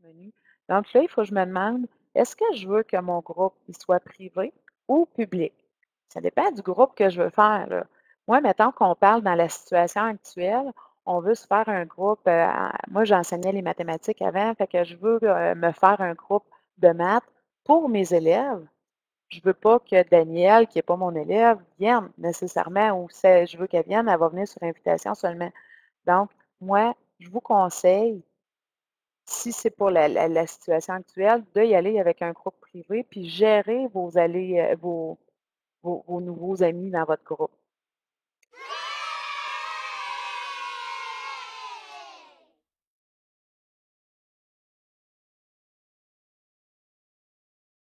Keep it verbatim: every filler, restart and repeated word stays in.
menu. Donc là, il faut que je me demande, est-ce que je veux que mon groupe, il soit privé ou public? Ça dépend du groupe que je veux faire, là. Moi, mettons qu'on parle dans la situation actuelle, on veut se faire un groupe, heu, en moi, j'enseignais les mathématiques avant, fait que je veux, heu, me faire un groupe de maths pour mes élèves. Je veux pas que Danielle, qui est pas mon élève, vienne nécessairement ou c'est je veux qu'elle vienne, elle va venir sur invitation seulement. Donc, moi, je vous conseille, si c'est pour la la la situation actuelle, d'y aller avec un groupe privé puis gérer vos allées, heu, vos vos vos nouveaux amis dans votre groupe.